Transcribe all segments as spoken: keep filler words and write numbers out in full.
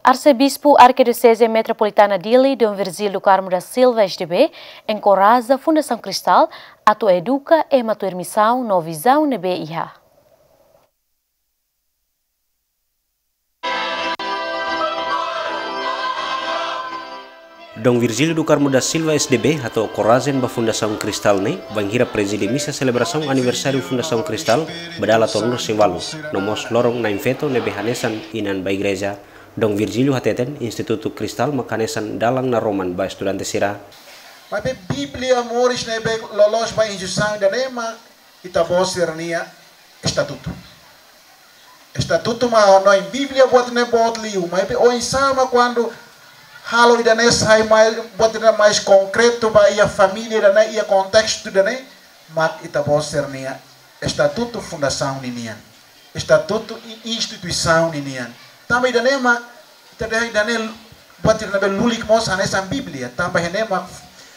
Arcebispo Arquidiocese Metropolitana Dili, Dom Virgílio Carmo da Silva, S D B, encoraja a Fundação Cristal a tu educa e matur missão no visão na B I H. Dom Virgílio do Carmo da Silva S D B atau Corazen ba Fundação Cristal ne banghira preside misa celebração aniversário Fundação Cristal badala torno siwalu nomos lorong na infeto ne behanesan inan ba igreja Dom Virgílio hateten Instituto Cristal makanesan dalang na Roman ba estudante sira. Mas be Bíblia amores ne be lolos ba injunção da nema itabos sernia estatuto. Estatuto ma no em Bíblia bot ne bot liu, mas be o insama quando halo ida nes hai mais botina mais concreto ba ia família da ia contexto da ne mat ita bosernia estatuto fundação ninian estatuto instituição ninian também da ne mak ita da ne botina be lulik mos hanesan biblia também ne mak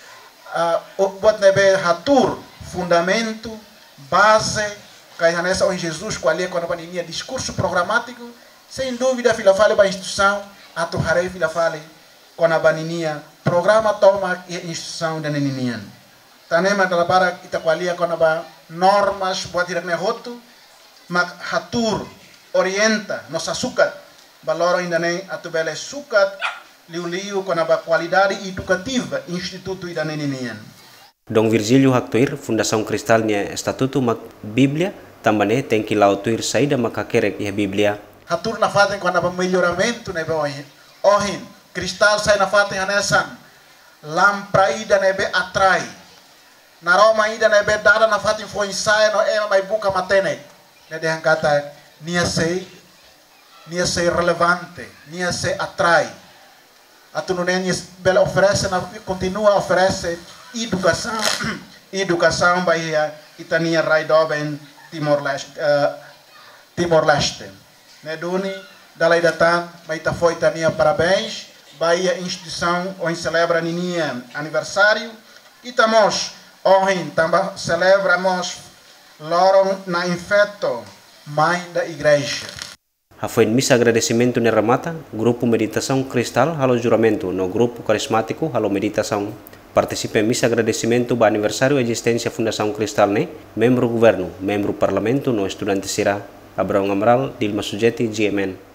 bot ne be hatur fundamento base kai hanesa em Jesus qual é quando paninha discurso programático sem dúvida fila fale ba instituição atu harei fila fale com a baninia programa toma e instituição da nenian tanema da para itaqualia com a normas buat direk nehotu mak hatur orienta nos açúcar valor ainda nem atubele sukat liu-liu com a qualidade educativa instituto da nenian. Dom Virgílio haktuir Fundação Cristal nya estatuto mak Bíblia tambane tem que lautuir saída makakerek e Bíblia hatur na fatem com a melhoramento ne ohin ohin Cristal sai na fatem hanesan lampra ida nebe atrai na Roma ida nebe dada na fatem foi ensaio no ema mai buka matene ne de kata nia sei nia sei relevante nia sei atrai atu no nia bela oferece na continua oferece educação educação bahia itania raidoben Timor Leste uh, Timor Leste ne duni dalai datan mai ta foi tania parabéns Bahia instituição onde celebra ninia aniversário e tamos onde também celebramos lorong na infeto mãe da igreja. Foi missa agradecimento ne ramata grupo meditação cristal halo juramento no grupo carismático halo meditação participa em missa agradecimento ba aniversário existência Fundação Cristal ne membro governo membro parlamento no estudante sira Abraão Amaral Dilma Sujeti G M N